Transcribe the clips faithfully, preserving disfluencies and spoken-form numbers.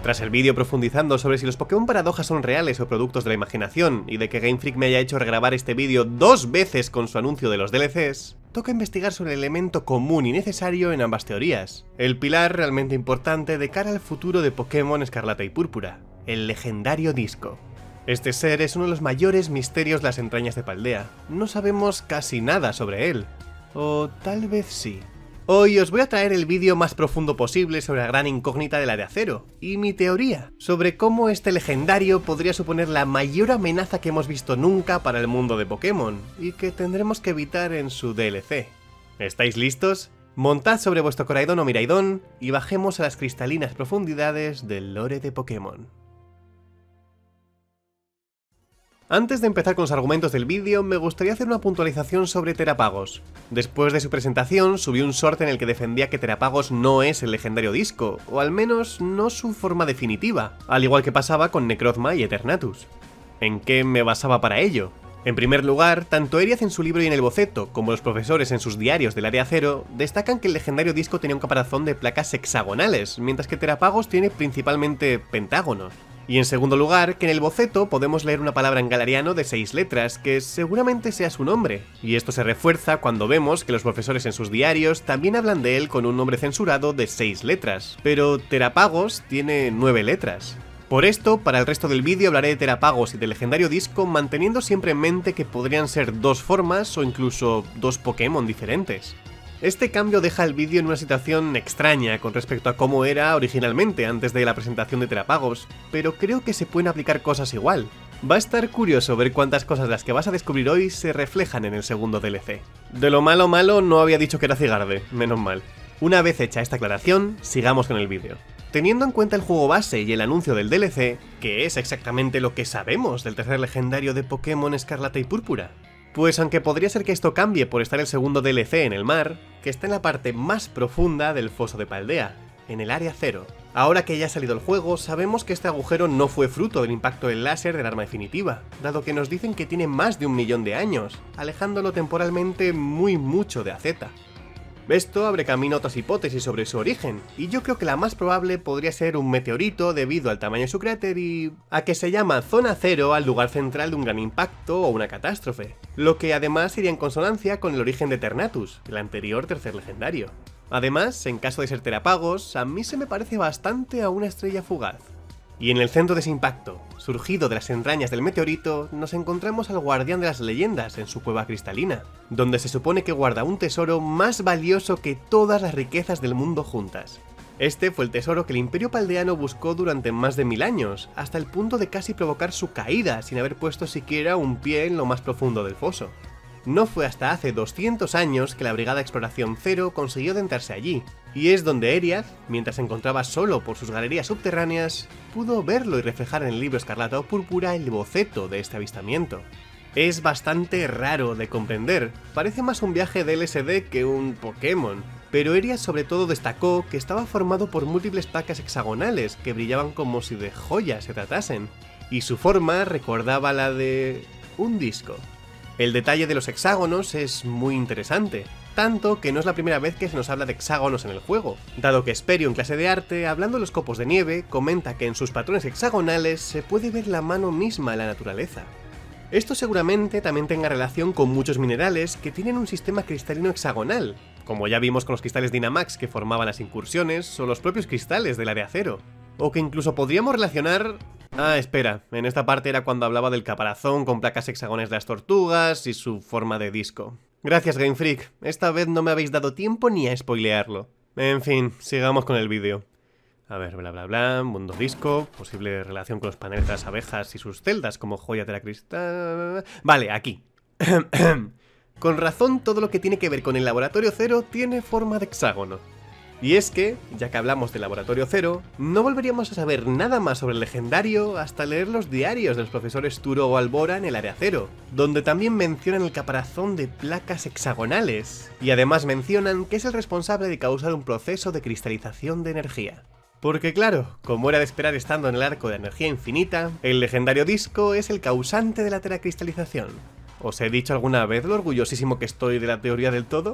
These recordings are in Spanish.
Tras el vídeo profundizando sobre si los Pokémon Paradoja son reales o productos de la imaginación, y de que Game Freak me haya hecho regrabar este vídeo dos veces con su anuncio de los D L Cs, toca investigar sobre el elemento común y necesario en ambas teorías, el pilar realmente importante de cara al futuro de Pokémon Escarlata y Púrpura, el legendario disco. Este ser es uno de los mayores misterios de las entrañas de Paldea. No sabemos casi nada sobre él. O tal vez sí. Hoy os voy a traer el vídeo más profundo posible sobre la gran incógnita del Área Cero, y mi teoría sobre cómo este legendario podría suponer la mayor amenaza que hemos visto nunca para el mundo de Pokémon, y que tendremos que evitar en su D L C. ¿Estáis listos? Montad sobre vuestro Coraidon o Miraidon, y bajemos a las cristalinas profundidades del lore de Pokémon. Antes de empezar con los argumentos del vídeo, me gustaría hacer una puntualización sobre Terapagos. Después de su presentación, subí un short en el que defendía que Terapagos no es el legendario disco, o al menos no su forma definitiva, al igual que pasaba con Necrozma y Eternatus. ¿En qué me basaba para ello? En primer lugar, tanto Eriaz en su libro y en el boceto, como los profesores en sus diarios del Área Cero, destacan que el legendario disco tenía un caparazón de placas hexagonales, mientras que Terapagos tiene principalmente pentágonos. Y en segundo lugar, que en el boceto podemos leer una palabra en galariano de seis letras, que seguramente sea su nombre, y esto se refuerza cuando vemos que los profesores en sus diarios también hablan de él con un nombre censurado de seis letras, pero Terapagos tiene nueve letras. Por esto, para el resto del vídeo hablaré de Terapagos y del legendario disco, manteniendo siempre en mente que podrían ser dos formas o incluso dos Pokémon diferentes. Este cambio deja el vídeo en una situación extraña con respecto a cómo era originalmente antes de la presentación de Terapagos, pero creo que se pueden aplicar cosas igual. Va a estar curioso ver cuántas cosas de las que vas a descubrir hoy se reflejan en el segundo D L C. De lo malo malo no había dicho que era Cigarde, menos mal. Una vez hecha esta aclaración, sigamos con el vídeo. Teniendo en cuenta el juego base y el anuncio del D L C, que es exactamente lo que sabemos del tercer legendario de Pokémon Escarlata y Púrpura. Pues aunque podría ser que esto cambie por estar el segundo D L C en el mar, que está en la parte más profunda del foso de Paldea, en el Área Cero. Ahora que ya ha salido el juego, sabemos que este agujero no fue fruto del impacto del láser del arma definitiva, dado que nos dicen que tiene más de un millón de años, alejándolo temporalmente muy mucho de A Z. Esto abre camino a otras hipótesis sobre su origen, y yo creo que la más probable podría ser un meteorito debido al tamaño de su cráter y a que se llama Zona Cero al lugar central de un gran impacto o una catástrofe, lo que además iría en consonancia con el origen de Eternatus, el anterior tercer legendario. Además, en caso de ser Terapagos, a mí se me parece bastante a una estrella fugaz. Y en el centro de ese impacto, surgido de las entrañas del meteorito, nos encontramos al guardián de las leyendas en su cueva cristalina, donde se supone que guarda un tesoro más valioso que todas las riquezas del mundo juntas. Este fue el tesoro que el Imperio Paldeano buscó durante más de mil años, hasta el punto de casi provocar su caída sin haber puesto siquiera un pie en lo más profundo del foso. No fue hasta hace doscientos años que la Brigada Exploración Cero consiguió adentrarse allí, y es donde Eriaz, mientras se encontraba solo por sus galerías subterráneas, pudo verlo y reflejar en el libro Escarlata o Púrpura el boceto de este avistamiento. Es bastante raro de comprender, parece más un viaje de L S D que un Pokémon, pero Eriaz sobre todo destacó que estaba formado por múltiples placas hexagonales que brillaban como si de joyas se tratasen, y su forma recordaba la de un disco. El detalle de los hexágonos es muy interesante, tanto que no es la primera vez que se nos habla de hexágonos en el juego, dado que Esperio en clase de arte, hablando de los copos de nieve, comenta que en sus patrones hexagonales se puede ver la mano misma de la naturaleza. Esto seguramente también tenga relación con muchos minerales que tienen un sistema cristalino hexagonal, como ya vimos con los cristales Dynamax que formaban las incursiones o los propios cristales del Área Cero, o que incluso podríamos relacionar... Ah, espera, en esta parte era cuando hablaba del caparazón con placas hexagonales de las tortugas y su forma de disco. Gracias Game Freak, esta vez no me habéis dado tiempo ni a spoilearlo. En fin, sigamos con el vídeo. A ver, bla bla bla, mundo disco, posible relación con los paneles de las abejas y sus celdas como joya de la cristal... Vale, aquí. Con razón todo lo que tiene que ver con el Laboratorio Cero tiene forma de hexágono. Y es que, ya que hablamos del Laboratorio Cero, no volveríamos a saber nada más sobre el legendario hasta leer los diarios de los profesores Turo o Albora en el Área Cero, donde también mencionan el caparazón de placas hexagonales, y además mencionan que es el responsable de causar un proceso de cristalización de energía. Porque claro, como era de esperar estando en el arco de energía infinita, el legendario disco es el causante de la teracristalización. ¿Os he dicho alguna vez lo orgullosísimo que estoy de la teoría del todo?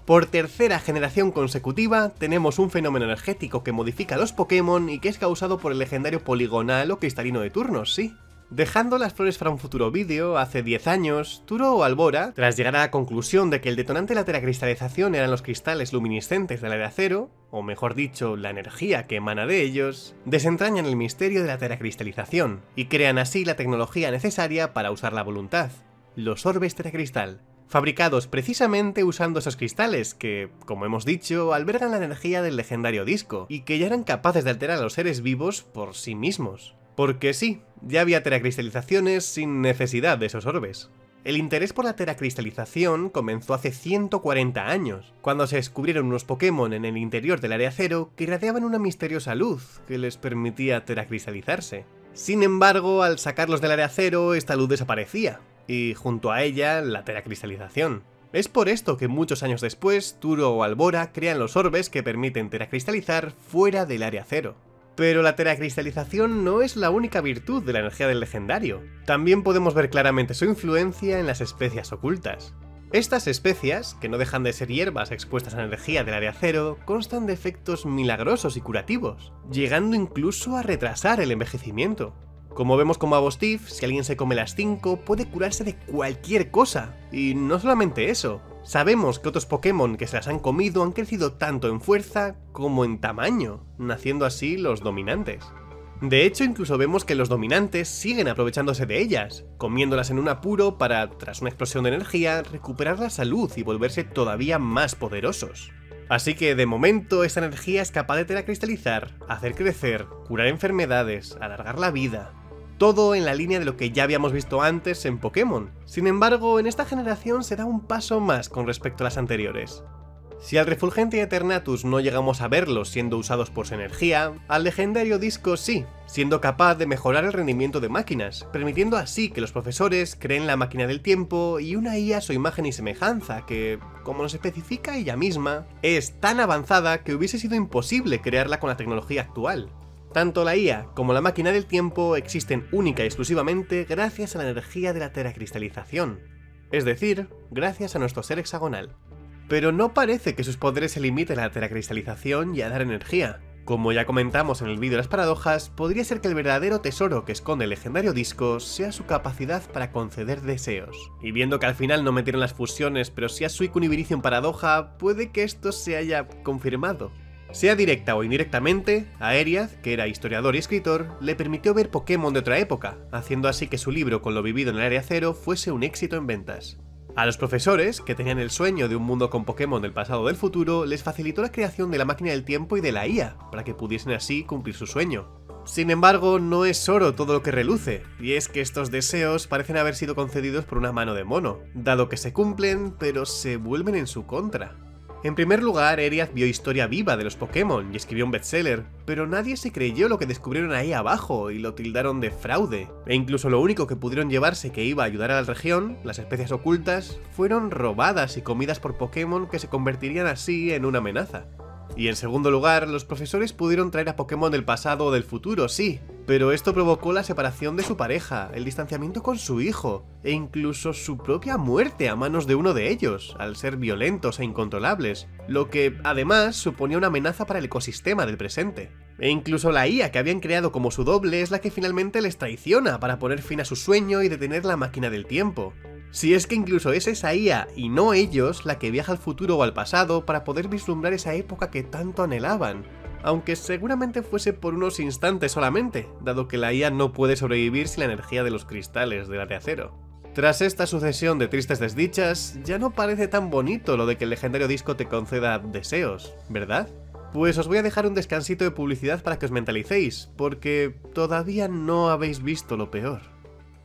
Por tercera generación consecutiva, tenemos un fenómeno energético que modifica a los Pokémon y que es causado por el legendario poligonal o cristalino de turnos, sí. Dejando las flores para un futuro vídeo, hace diez años, Turo o Albora, tras llegar a la conclusión de que el detonante de la teracristalización eran los cristales luminiscentes del área cero, o mejor dicho, la energía que emana de ellos, desentrañan el misterio de la teracristalización, y crean así la tecnología necesaria para usar la voluntad, los orbes teracristal, fabricados precisamente usando esos cristales que, como hemos dicho, albergan la energía del legendario disco, y que ya eran capaces de alterar a los seres vivos por sí mismos. Porque sí, ya había teracristalizaciones sin necesidad de esos orbes. El interés por la teracristalización comenzó hace ciento cuarenta años, cuando se descubrieron unos Pokémon en el interior del área cero que irradiaban una misteriosa luz que les permitía teracristalizarse. Sin embargo, al sacarlos del área cero, esta luz desaparecía, y junto a ella, la teracristalización. Es por esto que muchos años después, Turo o Albora crean los orbes que permiten teracristalizar fuera del área cero. Pero la teracristalización no es la única virtud de la energía del legendario. También podemos ver claramente su influencia en las especias ocultas. Estas especias, que no dejan de ser hierbas expuestas a la energía del área cero, constan de efectos milagrosos y curativos, llegando incluso a retrasar el envejecimiento. Como vemos con Mabostif, si alguien se come las cinco, puede curarse de cualquier cosa. Y no solamente eso, sabemos que otros Pokémon que se las han comido han crecido tanto en fuerza como en tamaño, naciendo así los dominantes. De hecho, incluso vemos que los dominantes siguen aprovechándose de ellas, comiéndolas en un apuro para, tras una explosión de energía, recuperar la salud y volverse todavía más poderosos. Así que, de momento, esta energía es capaz de teracristalizar, hacer crecer, curar enfermedades, alargar la vida. Todo en la línea de lo que ya habíamos visto antes en Pokémon. Sin embargo, en esta generación se da un paso más con respecto a las anteriores. Si al Refulgente y Eternatus no llegamos a verlos siendo usados por su energía, al legendario disco sí, siendo capaz de mejorar el rendimiento de máquinas, permitiendo así que los profesores creen la máquina del tiempo y una I A a su imagen y semejanza que, como nos especifica ella misma, es tan avanzada que hubiese sido imposible crearla con la tecnología actual. Tanto la I A como la máquina del tiempo existen única y exclusivamente gracias a la energía de la teracristalización, es decir, gracias a nuestro ser hexagonal. Pero no parece que sus poderes se limiten a la teracristalización y a dar energía. Como ya comentamos en el vídeo de las paradojas, podría ser que el verdadero tesoro que esconde el legendario disco sea su capacidad para conceder deseos. Y viendo que al final no metieron las fusiones, pero sí a Suicune y Virizion paradoja, puede que esto se haya confirmado. Sea directa o indirectamente, a Eriath, que era historiador y escritor, le permitió ver Pokémon de otra época, haciendo así que su libro con lo vivido en el área cero fuese un éxito en ventas. A los profesores, que tenían el sueño de un mundo con Pokémon del pasado o del futuro, les facilitó la creación de la máquina del tiempo y de la I A, para que pudiesen así cumplir su sueño. Sin embargo, no es oro todo lo que reluce, y es que estos deseos parecen haber sido concedidos por una mano de mono, dado que se cumplen, pero se vuelven en su contra. En primer lugar, Eriath vio historia viva de los Pokémon y escribió un bestseller, pero nadie se creyó lo que descubrieron ahí abajo y lo tildaron de fraude, e incluso lo único que pudieron llevarse que iba a ayudar a la región, las especias ocultas, fueron robadas y comidas por Pokémon que se convertirían así en una amenaza. Y en segundo lugar, los profesores pudieron traer a Pokémon del pasado o del futuro, sí, pero esto provocó la separación de su pareja, el distanciamiento con su hijo, e incluso su propia muerte a manos de uno de ellos, al ser violentos e incontrolables, lo que, además, suponía una amenaza para el ecosistema del presente. E incluso la I A que habían creado como su doble es la que finalmente les traiciona para poner fin a su sueño y detener la máquina del tiempo. Si es que incluso es esa I A y no ellos la que viaja al futuro o al pasado para poder vislumbrar esa época que tanto anhelaban, aunque seguramente fuese por unos instantes solamente, dado que la I A no puede sobrevivir sin la energía de los cristales del área cero. Tras esta sucesión de tristes desdichas, ya no parece tan bonito lo de que el legendario disco te conceda deseos, ¿verdad? Pues os voy a dejar un descansito de publicidad para que os mentalicéis, porque todavía no habéis visto lo peor.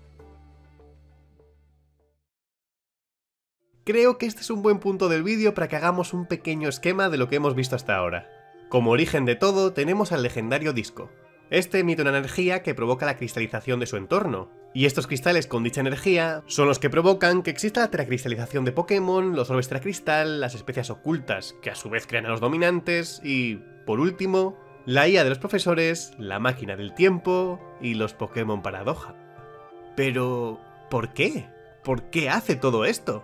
Creo que este es un buen punto del vídeo para que hagamos un pequeño esquema de lo que hemos visto hasta ahora. Como origen de todo, tenemos al legendario disco. Este emite una energía que provoca la cristalización de su entorno, y estos cristales con dicha energía son los que provocan que exista la teracristalización de Pokémon, los orbes teracristal, las especias ocultas, que a su vez crean a los dominantes, y, por último, la I A de los profesores, la máquina del tiempo y los Pokémon paradoja. Pero, ¿por qué? ¿Por qué hace todo esto?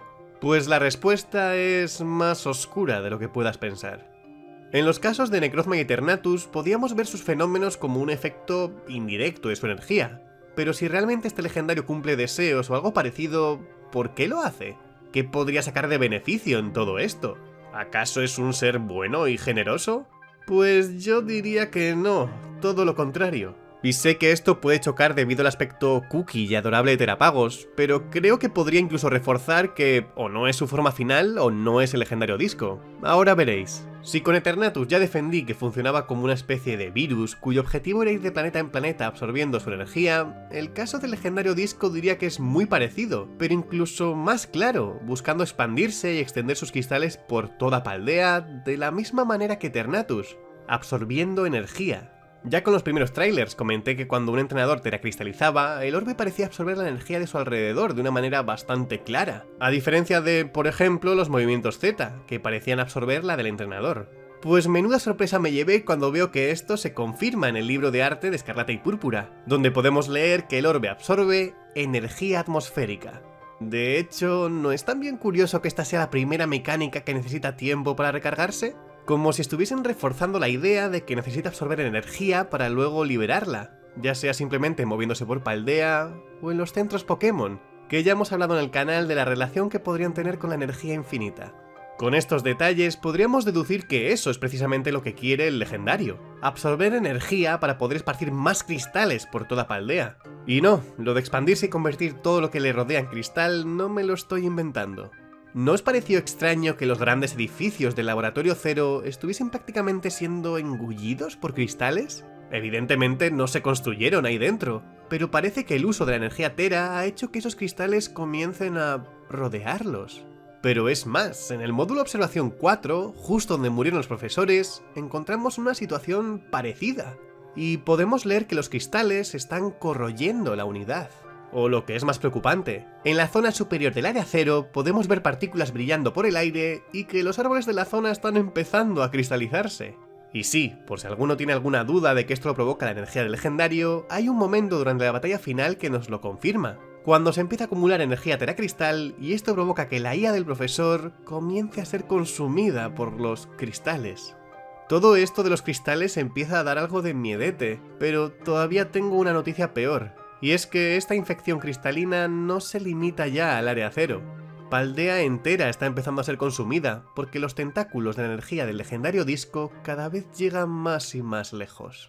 Pues la respuesta es más oscura de lo que puedas pensar. En los casos de Necrozma y Eternatus podíamos ver sus fenómenos como un efecto indirecto de su energía, pero si realmente este legendario cumple deseos o algo parecido, ¿por qué lo hace? ¿Qué podría sacar de beneficio en todo esto? ¿Acaso es un ser bueno y generoso? Pues yo diría que no, todo lo contrario. Y sé que esto puede chocar debido al aspecto cookie y adorable de Terapagos, pero creo que podría incluso reforzar que o no es su forma final o no es el legendario disco. Ahora veréis. Si con Eternatus ya defendí que funcionaba como una especie de virus cuyo objetivo era ir de planeta en planeta absorbiendo su energía, el caso del legendario disco diría que es muy parecido, pero incluso más claro, buscando expandirse y extender sus cristales por toda Paldea de la misma manera que Eternatus, absorbiendo energía. Ya con los primeros trailers comenté que cuando un entrenador teracristalizaba, el orbe parecía absorber la energía de su alrededor de una manera bastante clara, a diferencia de, por ejemplo, los movimientos Z, que parecían absorber la del entrenador. Pues menuda sorpresa me llevé cuando veo que esto se confirma en el libro de arte de Escarlata y Púrpura, donde podemos leer que el orbe absorbe energía atmosférica. De hecho, ¿no es también curioso que esta sea la primera mecánica que necesita tiempo para recargarse? Como si estuviesen reforzando la idea de que necesita absorber energía para luego liberarla, ya sea simplemente moviéndose por Paldea o en los centros Pokémon, que ya hemos hablado en el canal de la relación que podrían tener con la energía infinita. Con estos detalles podríamos deducir que eso es precisamente lo que quiere el legendario, absorber energía para poder esparcir más cristales por toda Paldea. Y no, lo de expandirse y convertir todo lo que le rodea en cristal no me lo estoy inventando. ¿No os pareció extraño que los grandes edificios del Laboratorio Cero estuviesen prácticamente siendo engullidos por cristales? Evidentemente no se construyeron ahí dentro, pero parece que el uso de la energía Tera ha hecho que esos cristales comiencen a rodearlos. Pero es más, en el módulo Observación cuatro, justo donde murieron los profesores, encontramos una situación parecida. Y podemos leer que los cristales están corroyendo la unidad. O lo que es más preocupante, en la zona superior del área cero podemos ver partículas brillando por el aire y que los árboles de la zona están empezando a cristalizarse. Y sí, por si alguno tiene alguna duda de que esto lo provoca la energía del legendario, hay un momento durante la batalla final que nos lo confirma, cuando se empieza a acumular energía teracristal y esto provoca que la I A del profesor comience a ser consumida por los cristales. Todo esto de los cristales empieza a dar algo de miedete, pero todavía tengo una noticia peor. Y es que esta infección cristalina no se limita ya al área cero. Paldea entera está empezando a ser consumida, porque los tentáculos de la energía del legendario disco cada vez llegan más y más lejos.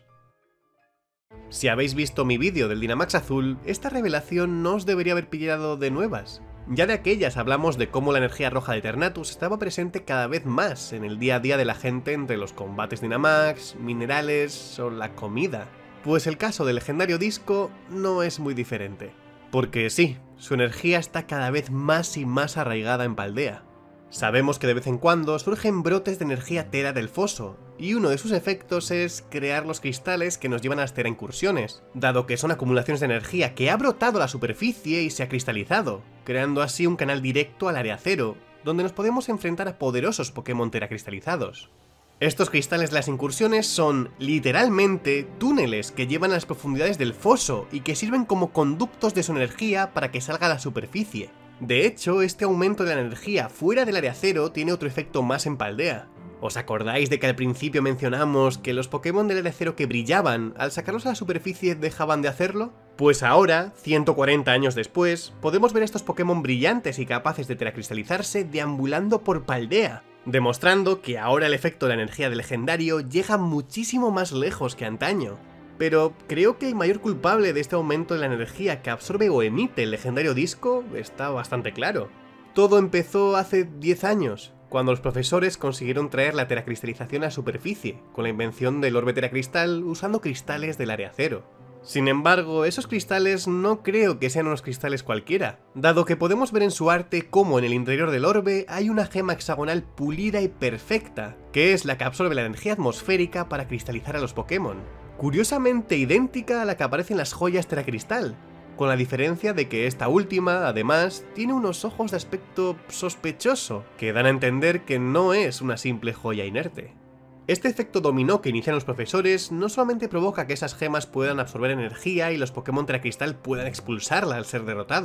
Si habéis visto mi vídeo del Dynamax azul, esta revelación no os debería haber pillado de nuevas. Ya de aquellas hablamos de cómo la energía roja de Eternatus estaba presente cada vez más en el día a día de la gente entre los combates Dynamax, minerales o la comida. Pues el caso del legendario disco no es muy diferente. Porque sí, su energía está cada vez más y más arraigada en Paldea. Sabemos que de vez en cuando surgen brotes de energía Tera del foso, y uno de sus efectos es crear los cristales que nos llevan a las Tera incursiones, dado que son acumulaciones de energía que ha brotado a la superficie y se ha cristalizado, creando así un canal directo al área cero, donde nos podemos enfrentar a poderosos Pokémon Tera cristalizados. Estos cristales de las incursiones son, literalmente, túneles que llevan a las profundidades del foso y que sirven como conductos de su energía para que salga a la superficie. De hecho, este aumento de la energía fuera del área cero tiene otro efecto más en Paldea. ¿Os acordáis de que al principio mencionamos que los Pokémon del área cero que brillaban, al sacarlos a la superficie dejaban de hacerlo? Pues ahora, ciento cuarenta años después, podemos ver estos Pokémon brillantes y capaces de teracristalizarse deambulando por Paldea, demostrando que ahora el efecto de la energía del legendario llega muchísimo más lejos que antaño. Pero creo que el mayor culpable de este aumento de la energía que absorbe o emite el legendario disco está bastante claro. Todo empezó hace diez años, cuando los profesores consiguieron traer la teracristalización a la superficie, con la invención del orbe teracristal usando cristales del área cero. Sin embargo, esos cristales no creo que sean unos cristales cualquiera, dado que podemos ver en su arte cómo en el interior del orbe hay una gema hexagonal pulida y perfecta, que es la que absorbe la energía atmosférica para cristalizar a los Pokémon. Curiosamente idéntica a la que aparece en las joyas teracristal, con la diferencia de que esta última, además, tiene unos ojos de aspecto sospechoso, que dan a entender que no es una simple joya inerte. Este efecto dominó que inician los profesores no solamente provoca que esas gemas puedan absorber energía y los Pokémon Teracristal puedan expulsarla al ser derrotados,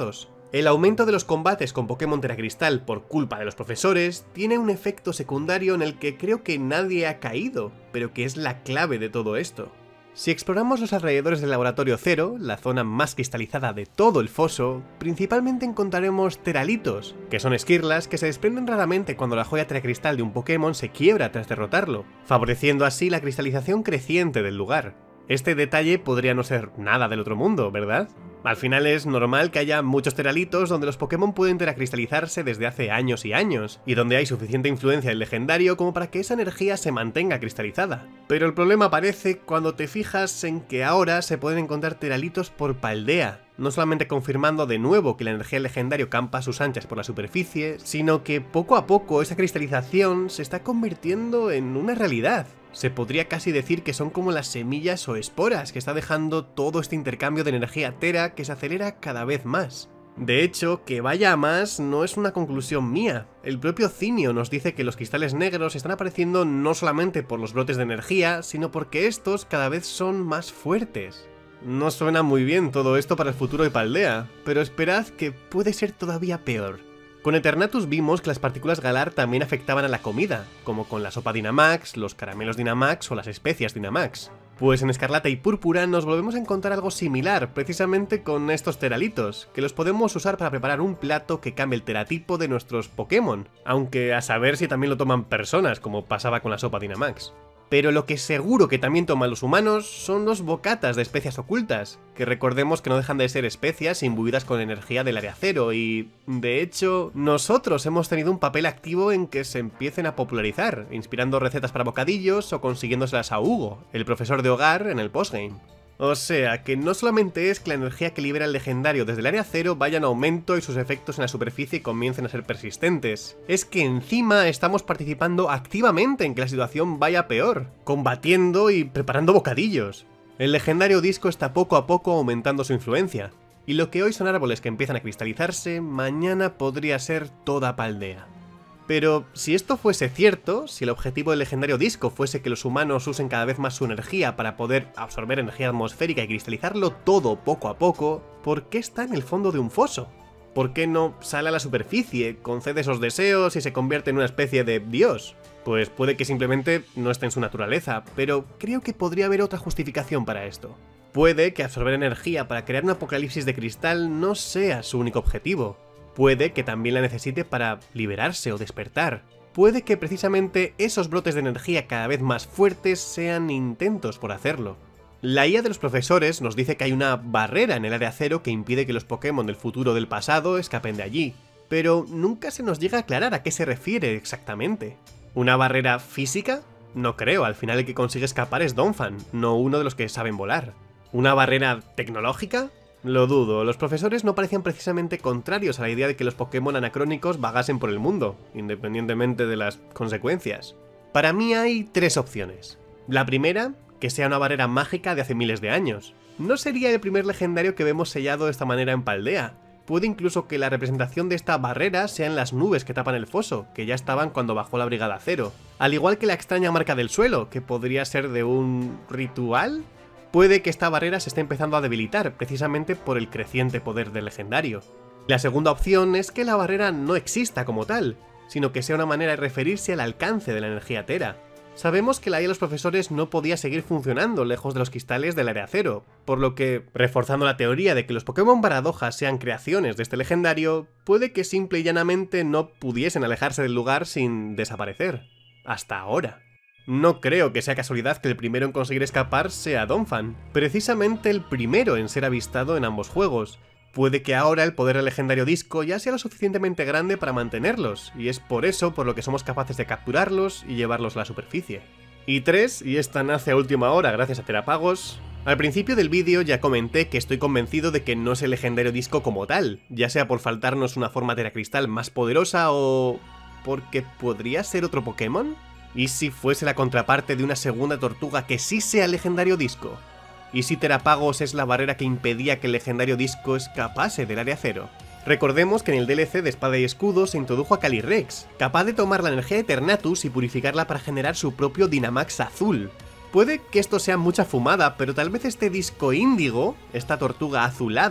El aumento de los combates con Pokémon Teracristal por culpa de los profesores tiene un efecto secundario en el que creo que nadie ha caído, pero que es la clave de todo esto. Si exploramos los alrededores del Laboratorio Cero, la zona más cristalizada de todo el foso, principalmente encontraremos teralitos, que son esquirlas que se desprenden raramente cuando la joya teracristal de un Pokémon se quiebra tras derrotarlo, favoreciendo así la cristalización creciente del lugar. Este detalle podría no ser nada del otro mundo, ¿verdad? Al final es normal que haya muchos teralitos donde los Pokémon pueden teracristalizarse desde hace años y años, y donde hay suficiente influencia del legendario como para que esa energía se mantenga cristalizada. Pero el problema aparece cuando te fijas en que ahora se pueden encontrar teralitos por Paldea, no solamente confirmando de nuevo que la energía del legendario campa a sus anchas por la superficie, sino que poco a poco esa cristalización se está convirtiendo en una realidad. Se podría casi decir que son como las semillas o esporas que está dejando todo este intercambio de energía Tera que se acelera cada vez más. De hecho, que vaya a más no es una conclusión mía. El propio Zinio nos dice que los cristales negros están apareciendo no solamente por los brotes de energía, sino porque estos cada vez son más fuertes. No suena muy bien todo esto para el futuro de Paldea, pero esperad que puede ser todavía peor. Con Eternatus vimos que las partículas Galar también afectaban a la comida, como con la sopa Dynamax, los caramelos Dynamax o las especias Dynamax. Pues en Escarlata y Púrpura nos volvemos a encontrar algo similar, precisamente con estos teralitos, que los podemos usar para preparar un plato que cambie el teratipo de nuestros Pokémon, aunque a saber si también lo toman personas, como pasaba con la sopa Dynamax. Pero lo que seguro que también toman los humanos son los bocatas de especias ocultas, que recordemos que no dejan de ser especias imbuidas con energía del área cero y, de hecho, nosotros hemos tenido un papel activo en que se empiecen a popularizar, inspirando recetas para bocadillos o consiguiéndoselas a Hugo, el profesor de hogar, en el postgame. O sea, que no solamente es que la energía que libera el legendario desde el área cero vaya en aumento y sus efectos en la superficie comiencen a ser persistentes, es que encima estamos participando activamente en que la situación vaya peor, combatiendo y preparando bocadillos. El legendario disco está poco a poco aumentando su influencia, y lo que hoy son árboles que empiezan a cristalizarse, mañana podría ser toda Paldea. Pero si esto fuese cierto, si el objetivo del legendario disco fuese que los humanos usen cada vez más su energía para poder absorber energía atmosférica y cristalizarlo todo poco a poco, ¿por qué está en el fondo de un foso? ¿Por qué no sale a la superficie, concede esos deseos y se convierte en una especie de dios? Pues puede que simplemente no esté en su naturaleza, pero creo que podría haber otra justificación para esto. Puede que absorber energía para crear un apocalipsis de cristal no sea su único objetivo. Puede que también la necesite para liberarse o despertar. Puede que precisamente esos brotes de energía cada vez más fuertes sean intentos por hacerlo. La I A de los profesores nos dice que hay una barrera en el área cero que impide que los Pokémon del futuro o del pasado escapen de allí, pero nunca se nos llega a aclarar a qué se refiere exactamente. ¿Una barrera física? No creo, al final el que consigue escapar es Donphan, no uno de los que saben volar. ¿Una barrera tecnológica? Lo dudo, los profesores no parecían precisamente contrarios a la idea de que los Pokémon anacrónicos vagasen por el mundo, independientemente de las consecuencias. Para mí hay tres opciones. La primera, que sea una barrera mágica de hace miles de años. No sería el primer legendario que vemos sellado de esta manera en Paldea. Puede incluso que la representación de esta barrera sean las nubes que tapan el foso, que ya estaban cuando bajó la Brigada Cero. Al igual que la extraña marca del suelo, que podría ser de un ritual. Puede que esta barrera se esté empezando a debilitar, precisamente por el creciente poder del legendario. La segunda opción es que la barrera no exista como tal, sino que sea una manera de referirse al alcance de la energía Tera. Sabemos que la I A de los profesores no podía seguir funcionando lejos de los cristales del área cero, por lo que, reforzando la teoría de que los Pokémon Baradoja sean creaciones de este legendario, puede que simple y llanamente no pudiesen alejarse del lugar sin desaparecer. Hasta ahora. No creo que sea casualidad que el primero en conseguir escapar sea Donphan, precisamente el primero en ser avistado en ambos juegos. Puede que ahora el poder del legendario disco ya sea lo suficientemente grande para mantenerlos, y es por eso por lo que somos capaces de capturarlos y llevarlos a la superficie. Y tres, y esta nace a última hora gracias a Terapagos. Al principio del vídeo ya comenté que estoy convencido de que no es el legendario disco como tal, ya sea por faltarnos una forma teracristal más poderosa o... porque podría ser otro Pokémon. ¿Y si fuese la contraparte de una segunda tortuga que sí sea legendario disco? ¿Y si Terapagos es la barrera que impedía que el legendario disco escapase del área cero? Recordemos que en el D L C de Espada y Escudo se introdujo a Calyrex, capaz de tomar la energía de Eternatus y purificarla para generar su propio Dynamax azul. Puede que esto sea mucha fumada, pero tal vez este disco índigo, esta tortuga azulada,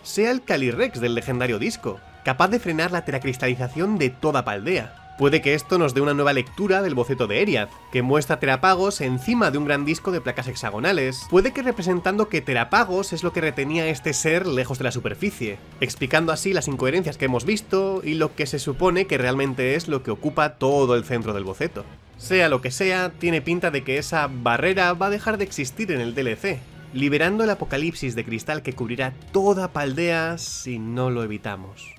sea el Calyrex del legendario disco, capaz de frenar la teracristalización de toda Paldea. Puede que esto nos dé una nueva lectura del boceto de Eriath, que muestra Terapagos encima de un gran disco de placas hexagonales. Puede que representando que Terapagos es lo que retenía a este ser lejos de la superficie, explicando así las incoherencias que hemos visto y lo que se supone que realmente es lo que ocupa todo el centro del boceto. Sea lo que sea, tiene pinta de que esa barrera va a dejar de existir en el D L C, liberando el apocalipsis de cristal que cubrirá toda Paldea si no lo evitamos.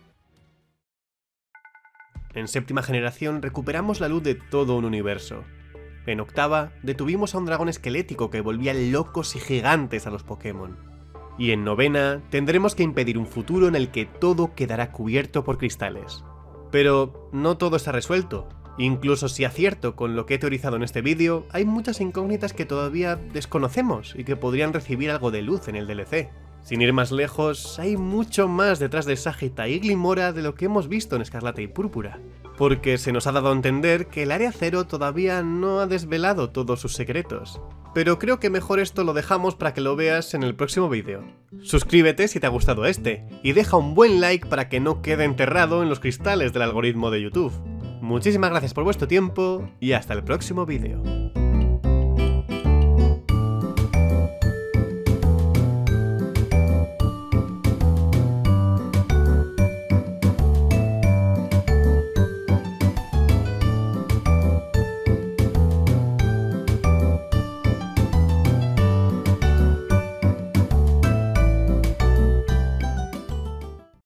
En séptima generación recuperamos la luz de todo un universo. En octava detuvimos a un dragón esquelético que volvía locos y gigantes a los Pokémon. Y en novena tendremos que impedir un futuro en el que todo quedará cubierto por cristales. Pero no todo está resuelto. Incluso si acierto con lo que he teorizado en este vídeo, hay muchas incógnitas que todavía desconocemos y que podrían recibir algo de luz en el D L C. Sin ir más lejos, hay mucho más detrás de Sagitta y Glimmora de lo que hemos visto en Escarlata y Púrpura, porque se nos ha dado a entender que el Área Cero todavía no ha desvelado todos sus secretos. Pero creo que mejor esto lo dejamos para que lo veas en el próximo vídeo. Suscríbete si te ha gustado este, y deja un buen like para que no quede enterrado en los cristales del algoritmo de YouTube. Muchísimas gracias por vuestro tiempo, y hasta el próximo vídeo.